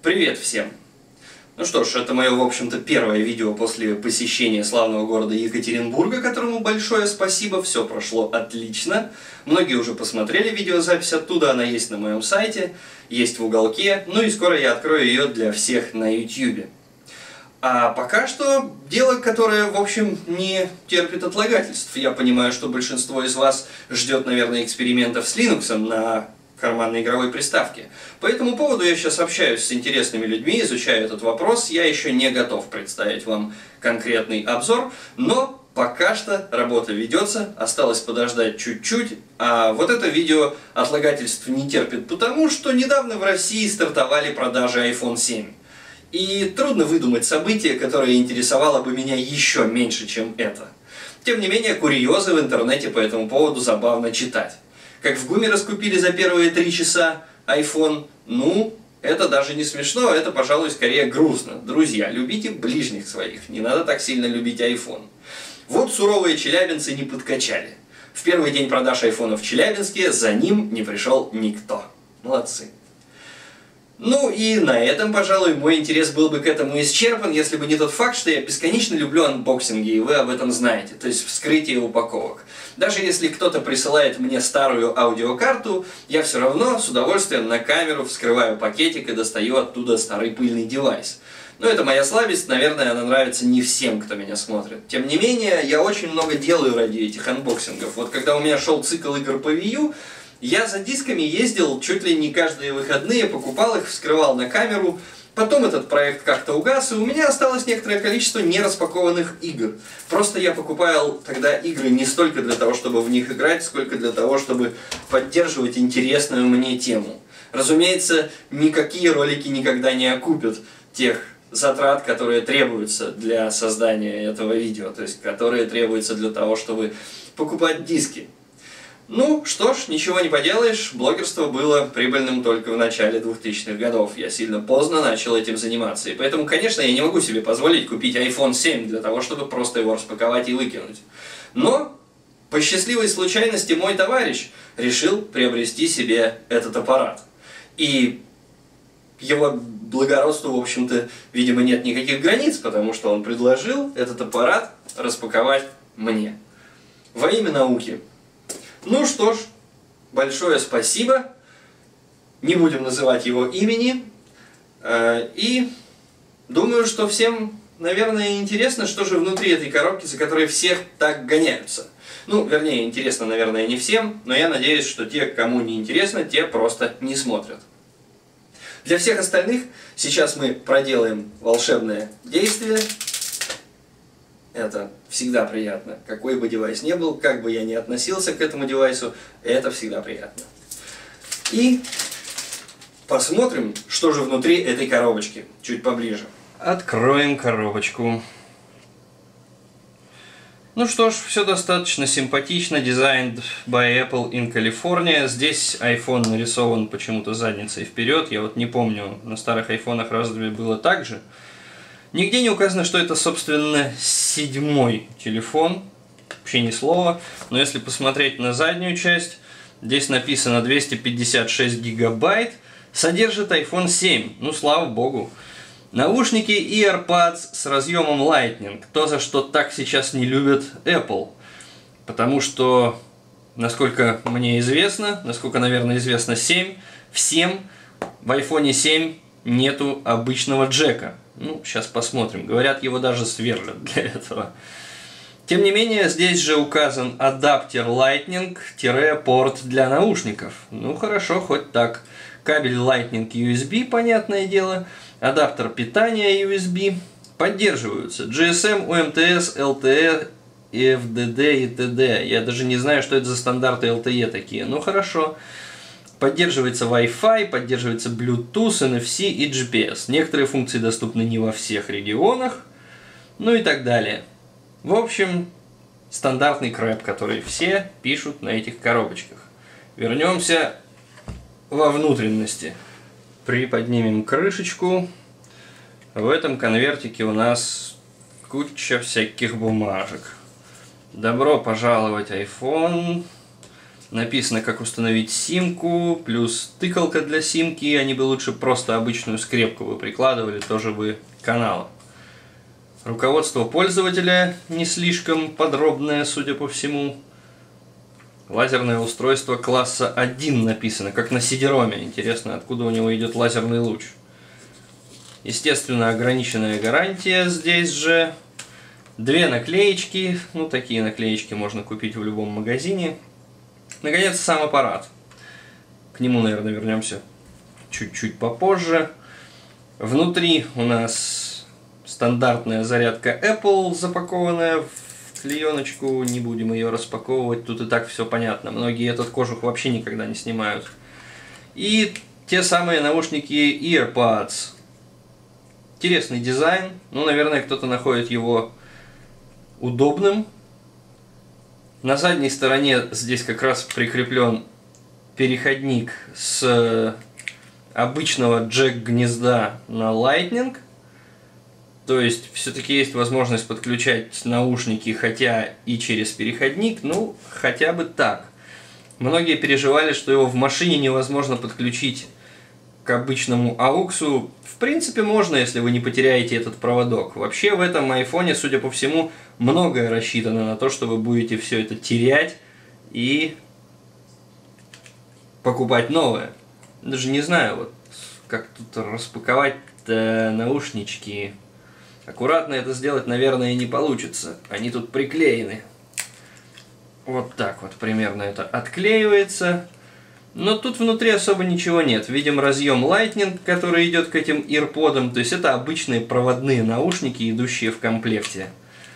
Привет всем! Ну что ж, это мое, в общем-то, первое видео после посещения славного города Екатеринбурга, которому большое спасибо, все прошло отлично. Многие уже посмотрели видеозапись оттуда, она есть на моем сайте, есть в уголке, ну и скоро я открою ее для всех на YouTube. А пока что дело, которое, в общем, не терпит отлагательств. Я понимаю, что большинство из вас ждет, наверное, экспериментов с Linux на карманной игровой приставке. По этому поводу я сейчас общаюсь с интересными людьми, изучаю этот вопрос. Я еще не готов представить вам конкретный обзор, но пока что работа ведется, осталось подождать чуть-чуть. А вот это видео отлагательств не терпит, потому что недавно в России стартовали продажи iPhone 7. И трудно выдумать событие, которое интересовало бы меня еще меньше, чем это. Тем не менее, курьезы в интернете по этому поводу забавно читать. Как в ГУМе раскупили за первые 3 часа iPhone, ну, это даже не смешно, это, пожалуй, скорее грустно. Друзья, любите ближних своих, не надо так сильно любить iPhone. Вот суровые челябинцы не подкачали. В первый день продаж айфона в Челябинске за ним не пришел никто. Молодцы. Ну и на этом, пожалуй, мой интерес был бы к этому исчерпан, если бы не тот факт, что я бесконечно люблю анбоксинги, и вы об этом знаете, то есть вскрытие упаковок. Даже если кто-то присылает мне старую аудиокарту, я все равно с удовольствием на камеру вскрываю пакетик и достаю оттуда старый пыльный девайс. Но это моя слабость, наверное, она нравится не всем, кто меня смотрит. Тем не менее, я очень много делаю ради этих анбоксингов. Вот когда у меня шел цикл игр по Wii U, я за дисками ездил чуть ли не каждые выходные, покупал их, вскрывал на камеру. Потом этот проект как-то угас, и у меня осталось некоторое количество нераспакованных игр. Просто я покупал тогда игры не столько для того, чтобы в них играть, сколько для того, чтобы поддерживать интересную мне тему. Разумеется, никакие ролики никогда не окупят тех затрат, которые требуются для создания этого видео, то есть которые требуются для того, чтобы покупать диски. Ну, что ж, ничего не поделаешь, блогерство было прибыльным только в начале 2000-х годов. Я сильно поздно начал этим заниматься, и поэтому, конечно, я не могу себе позволить купить iPhone 7 для того, чтобы просто его распаковать и выкинуть. Но, по счастливой случайности, мой товарищ решил приобрести себе этот аппарат. И его благородству, в общем-то, видимо, нет никаких границ, потому что он предложил этот аппарат распаковать мне. Во имя науки. Ну что ж, большое спасибо, не будем называть его имени, и думаю, что всем, наверное, интересно, что же внутри этой коробки, за которой всех так гоняются. Ну, вернее, интересно, наверное, не всем, но я надеюсь, что те, кому не интересно, те просто не смотрят. Для всех остальных сейчас мы проделаем волшебное действие. Это всегда приятно. Какой бы девайс ни был, как бы я ни относился к этому девайсу, это всегда приятно. И посмотрим, что же внутри этой коробочки, чуть поближе. Откроем коробочку. Ну что ж, все достаточно симпатично. Designed by Apple in California. Здесь iPhone нарисован почему-то задницей вперед. Я вот не помню, на старых айфонах разве было так же? Нигде не указано, что это, собственно, 7-й телефон, вообще ни слова. Но если посмотреть на заднюю часть, здесь написано 256 гигабайт, содержит iPhone 7, ну слава богу. Наушники и AirPods с разъемом Lightning, то, за что так сейчас не любят Apple. Потому что, насколько мне известно, насколько, наверное, известно всем в iPhone 7 нету обычного джека. Ну, сейчас посмотрим. Говорят, его даже сверлят для этого. Тем не менее, здесь же указан адаптер Lightning-порт для наушников. Ну, хорошо, хоть так. Кабель Lightning USB, понятное дело. Адаптер питания USB. Поддерживаются GSM, UMTS, LTE, FDD и т.д. Я даже не знаю, что это за стандарты LTE такие. Ну, хорошо. Поддерживается Wi-Fi, поддерживается Bluetooth, NFC и GPS. Некоторые функции доступны не во всех регионах, ну и так далее. В общем, стандартный крэп, который все пишут на этих коробочках. Вернемся во внутренности. Приподнимем крышечку. В этом конвертике у нас куча всяких бумажек. Добро пожаловать, iPhone. Написано, как установить симку, плюс тыкалка для симки. Они бы лучше просто обычную скрепку бы прикладывали, тоже бы канала. Руководство пользователя не слишком подробное, судя по всему. Лазерное устройство класса 1 написано, как на CD-ROM. Интересно, откуда у него идет лазерный луч. Естественно, ограниченная гарантия здесь же. 2 наклеечки. Ну, такие наклеечки можно купить в любом магазине. Наконец, сам аппарат. К нему, наверное, вернемся чуть-чуть попозже. Внутри у нас стандартная зарядка Apple, запакованная в клееночку. Не будем ее распаковывать, тут и так все понятно. Многие этот кожух вообще никогда не снимают. И те самые наушники EarPods. Интересный дизайн. Ну, наверное, кто-то находит его удобным. На задней стороне здесь как раз прикреплен переходник с обычного джек-гнезда на Lightning. То есть все-таки есть возможность подключать наушники, хотя и через переходник, ну хотя бы так. Многие переживали, что его в машине невозможно подключить к обычному AUX. В принципе можно, если вы не потеряете этот проводок. Вообще в этом айфоне, судя по всему, многое рассчитано на то, что вы будете все это терять и покупать новое. Даже не знаю, вот как тут распаковать наушнички. Аккуратно это сделать, наверное, не получится. Они тут приклеены. Вот так вот примерно это отклеивается. Но тут внутри особо ничего нет. Видим разъем Lightning, который идет к этим AirPod'ам. То есть это обычные проводные наушники, идущие в комплекте.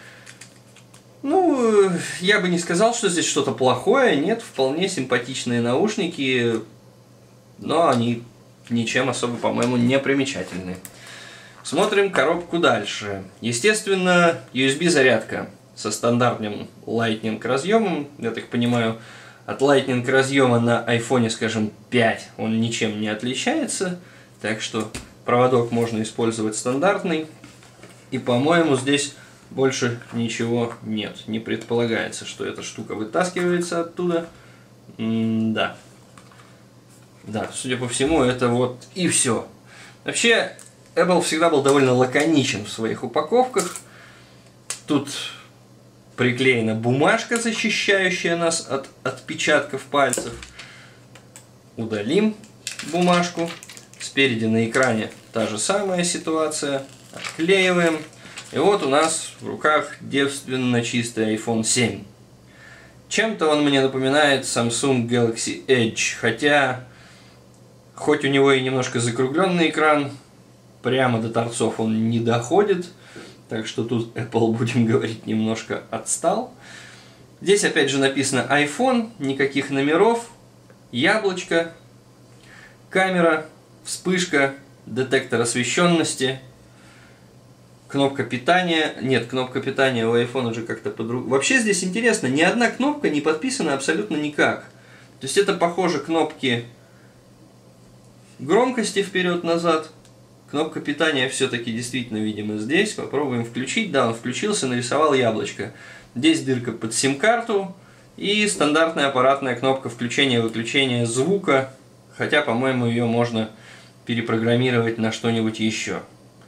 Ну, я бы не сказал, что здесь что-то плохое. Нет, вполне симпатичные наушники. Но они ничем особо, по-моему, не примечательны. Смотрим коробку дальше. Естественно, USB-зарядка со стандартным Lightning разъемом. Я так понимаю, от Lightning разъема на iPhone, скажем, 5 он ничем не отличается. Так что проводок можно использовать стандартный. И, по-моему, здесь больше ничего нет. Не предполагается, что эта штука вытаскивается оттуда. Да. Да, судя по всему, это вот и все. Вообще, Apple всегда был довольно лаконичен в своих упаковках. Тут приклеена бумажка, защищающая нас от отпечатков пальцев. Удалим бумажку. Спереди на экране та же самая ситуация. Отклеиваем. И вот у нас в руках девственно чистый iPhone 7. Чем-то он мне напоминает Samsung Galaxy Edge. Хотя, хоть у него и немножко закругленный экран, прямо до торцов он не доходит. Так что тут Apple, будем говорить, немножко отстал. Здесь опять же написано iPhone, никаких номеров, яблочко, камера, вспышка, детектор освещенности, кнопка питания. Нет, кнопка питания у iPhone уже как-то по-другому. Вообще здесь интересно, ни одна кнопка не подписана абсолютно никак. То есть это похоже кнопки громкости вперед-назад. Кнопка питания все-таки действительно, видимо, здесь. Попробуем включить. Да, он включился, нарисовал яблочко. Здесь дырка под сим-карту и стандартная аппаратная кнопка включения-выключения звука. Хотя, по-моему, ее можно перепрограммировать на что-нибудь еще.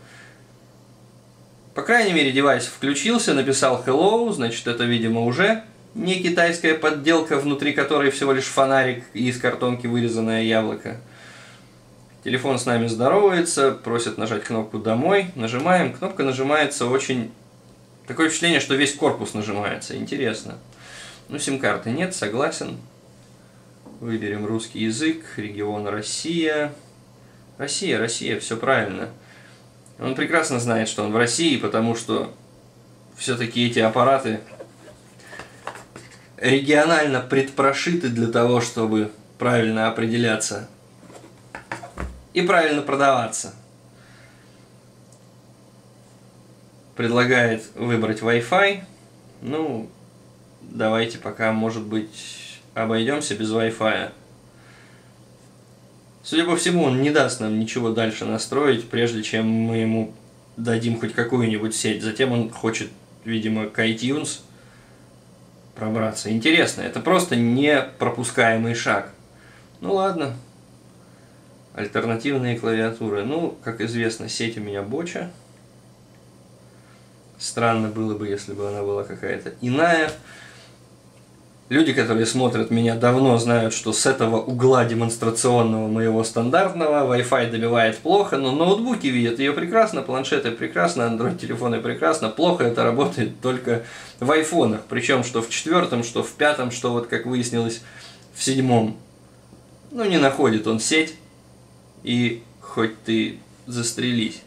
По крайней мере, девайс включился, написал hello, значит, это, видимо, уже не китайская подделка, внутри которой всего лишь фонарик и из картонки вырезанное яблоко. Телефон с нами здоровается, просит нажать кнопку «Домой». Нажимаем. Кнопка нажимается очень... Такое впечатление, что весь корпус нажимается. Интересно. Ну, сим-карты нет, согласен. Выберем русский язык, регион Россия. Россия, все правильно. Он прекрасно знает, что он в России, потому что все-таки эти аппараты регионально предпрошиты для того, чтобы правильно определяться и правильно продаваться. Предлагает выбрать Wi-Fi. Ну, давайте пока, может быть, обойдемся без Wi-Fi. Судя по всему, он не даст нам ничего дальше настроить, прежде чем мы ему дадим хоть какую-нибудь сеть. Затем он хочет, видимо, к iTunes пробраться. Интересно, это просто непропускаемый шаг. Ну ладно. Альтернативные клавиатуры. Ну, как известно, сеть у меня боча. Странно было бы, если бы она была какая-то иная. Люди, которые смотрят меня давно, знают, что с этого угла демонстрационного моего стандартного Wi-Fi добивает плохо, но ноутбуки видят ее прекрасно, планшеты прекрасно, Android-телефоны прекрасно. Плохо это работает только в айфонах. Причем что в 4, что в 5, что вот как выяснилось в 7. Ну не находит он сеть, и хоть ты застрелись.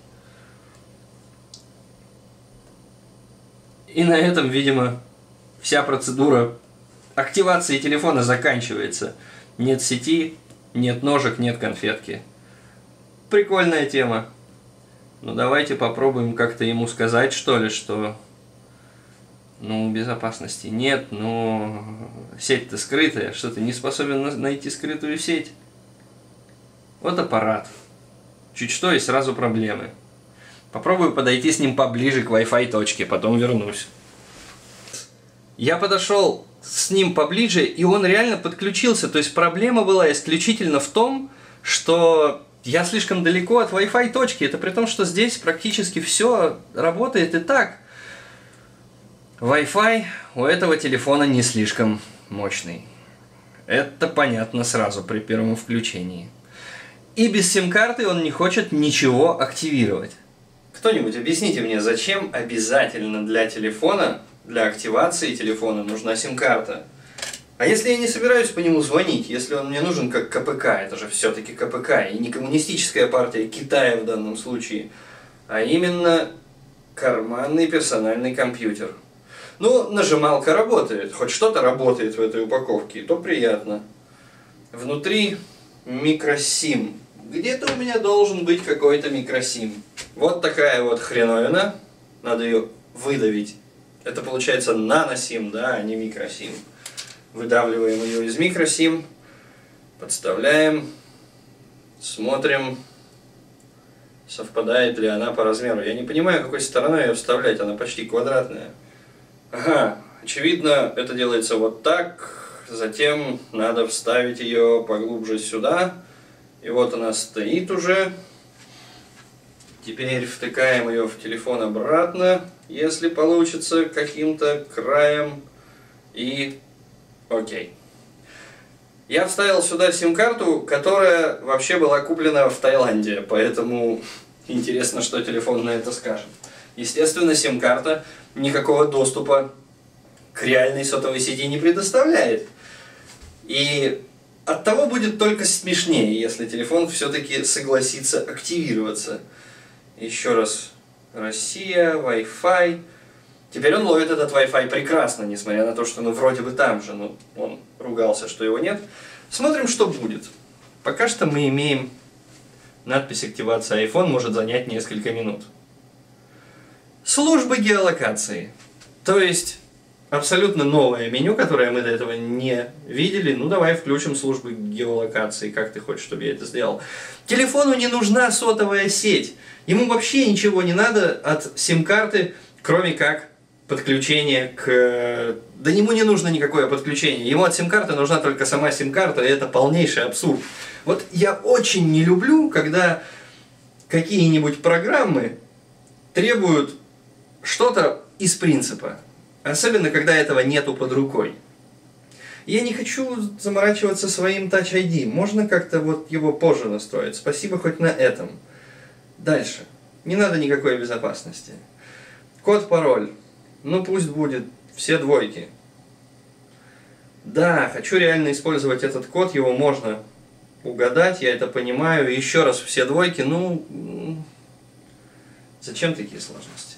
И на этом, видимо, вся процедура активации телефона заканчивается. Нет сети, нет ножек, нет конфетки. Прикольная тема. Ну давайте попробуем как-то ему сказать, что ли, что... Ну, безопасности нет, но сеть-то скрытая. Что ты не способен найти скрытую сеть? Вот аппарат. Чуть что и сразу проблемы. Попробую подойти с ним поближе к Wi-Fi точке, потом вернусь. Я подошел с ним поближе, и он реально подключился. То есть проблема была исключительно в том, что я слишком далеко от Wi-Fi точки. Это при том, что здесь практически все работает и так. Wi-Fi у этого телефона не слишком мощный. Это понятно сразу при первом включении. И без сим-карты он не хочет ничего активировать. Кто-нибудь объясните мне, зачем обязательно для телефона, для активации телефона нужна сим-карта? А если я не собираюсь по нему звонить, если он мне нужен как КПК, это же все-таки КПК, и не коммунистическая партия Китая в данном случае, а именно карманный персональный компьютер. Ну, нажималка работает, хоть что-то работает в этой упаковке, то приятно. Внутри микросим. Где-то у меня должен быть какой-то микросим. Вот такая вот хреновина. Надо ее выдавить. Это получается наносим, да, а не микросим. Выдавливаем ее из микросим. Подставляем. Смотрим, совпадает ли она по размеру. Я не понимаю, какой стороной ее вставлять. Она почти квадратная. Ага, очевидно, это делается вот так. Затем надо вставить ее поглубже сюда. И вот она стоит уже. Теперь втыкаем ее в телефон обратно, если получится, каким-то краем. И окей. Я вставил сюда сим-карту, которая вообще была куплена в Таиланде, поэтому интересно, что телефон на это скажет. Естественно, сим-карта никакого доступа к реальной сотовой сети не предоставляет. И оттого будет только смешнее, если телефон все-таки согласится активироваться. Еще раз. Россия, Wi-Fi. Теперь он ловит этот Wi-Fi прекрасно, несмотря на то, что мы вроде бы там же, но он ругался, что его нет. Смотрим, что будет. Пока что мы имеем надпись «Активация iPhone» может занять несколько минут. Службы геолокации. То есть абсолютно новое меню, которое мы до этого не видели. Ну давай включим службы геолокации. Как ты хочешь, чтобы я это сделал? Телефону не нужна сотовая сеть. Ему вообще ничего не надо от сим-карты, кроме как подключение к... Да ему не нужно никакое подключение. Ему от сим-карты нужна только сама сим-карта, и это полнейший абсурд. Вот я очень не люблю, когда какие-нибудь программы требуют что-то из принципа. Особенно, когда этого нету под рукой. Я не хочу заморачиваться своим Touch ID. Можно как-то вот его позже настроить. Спасибо хоть на этом. Дальше. Не надо никакой безопасности. Код-пароль. Ну пусть будет все двойки. Да, хочу реально использовать этот код. Его можно угадать, я это понимаю. Еще раз все двойки. Ну, зачем такие сложности?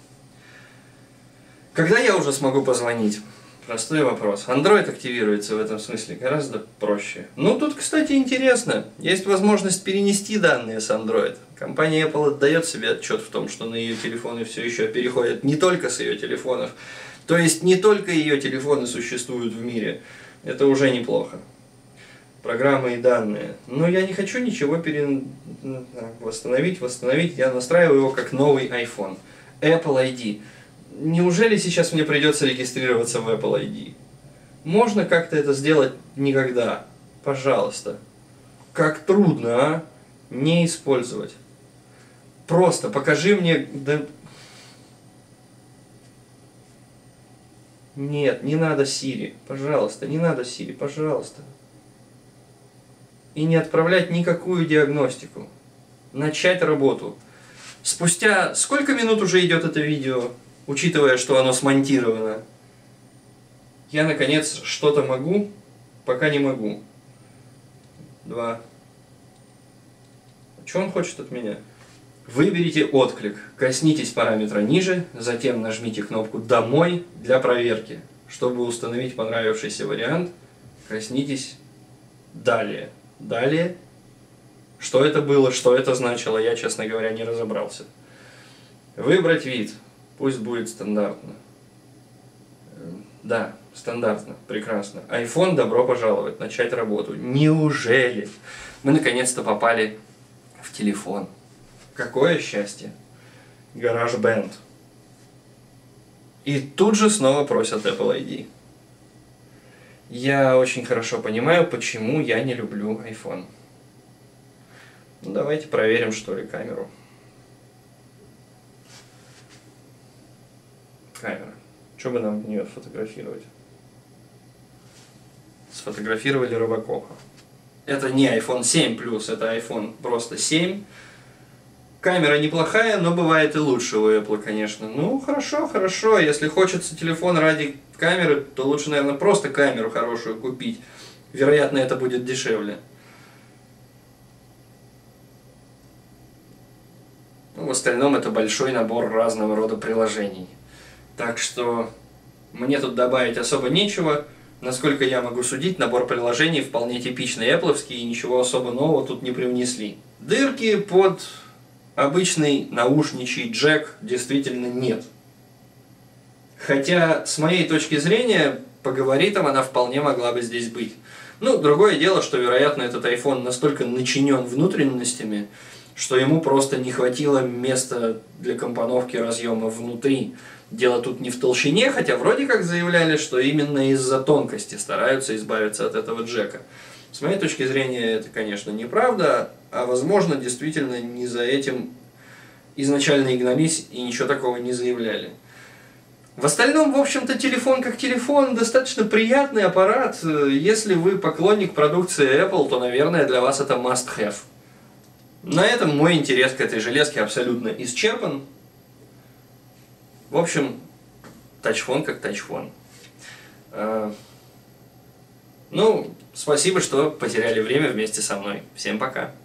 Когда я уже смогу позвонить? Простой вопрос. Android активируется в этом смысле гораздо проще. Ну, тут, кстати, интересно. Есть возможность перенести данные с Android. Компания Apple отдает себе отчет в том, что на ее телефоны все еще переходят не только с ее телефонов. То есть, не только ее телефоны существуют в мире. Это уже неплохо. Программы и данные. Но я не хочу ничего восстановить. Я настраиваю его как новый iPhone. Apple ID. Неужели сейчас мне придется регистрироваться в Apple ID? Можно как-то это сделать никогда? Пожалуйста. Как трудно, а? Не использовать. Просто покажи мне... Да... Нет, не надо Siri. Пожалуйста, не надо Siri, пожалуйста. И не отправлять никакую диагностику. Начать работу. Спустя сколько минут уже идет это видео, учитывая, что оно смонтировано? Я, наконец, что-то могу, пока не могу. 2. Что он хочет от меня? Выберите отклик, коснитесь параметра ниже, затем нажмите кнопку «Домой» для проверки. Чтобы установить понравившийся вариант, коснитесь «Далее». Далее. Что это было, что это значило, я, честно говоря, не разобрался. Выбрать вид. Пусть будет стандартно. Да, стандартно. Прекрасно. iPhone, добро пожаловать. Начать работу. Неужели? Мы наконец-то попали в телефон. Какое счастье. GarageBand. И тут же снова просят Apple ID. Я очень хорошо понимаю, почему я не люблю iPhone. Ну, давайте проверим, что ли, камеру. Камера. Что бы нам в нее сфотографировать? Сфотографировали Робокопа. Это не iPhone 7 Plus, это iPhone просто 7. Камера неплохая, но бывает и лучше у Apple, конечно. Ну, хорошо, хорошо. Если хочется телефон ради камеры, то лучше, наверное, просто камеру хорошую купить. Вероятно, это будет дешевле. Ну, в остальном это большой набор разного рода приложений. Так что мне тут добавить особо нечего. Насколько я могу судить, набор приложений вполне типичный Apple'овский, и ничего особо нового тут не привнесли. Дырки под обычный наушничий джек действительно нет. Хотя, с моей точки зрения, по габаритам она вполне могла бы здесь быть. Ну, другое дело, что, вероятно, этот iPhone настолько начинен внутренностями, что ему просто не хватило места для компоновки разъема внутри. Дело тут не в толщине, хотя вроде как заявляли, что именно из-за тонкости стараются избавиться от этого джека. С моей точки зрения, это, конечно, неправда, а возможно, действительно, не за этим изначально и гнались и ничего такого не заявляли. В остальном, в общем-то, телефон как телефон, достаточно приятный аппарат. Если вы поклонник продукции Apple, то, наверное, для вас это must-have. На этом мой интерес к этой железке абсолютно исчерпан. В общем, тачфон как тачфон. Ну, спасибо, что потеряли время вместе со мной. Всем пока.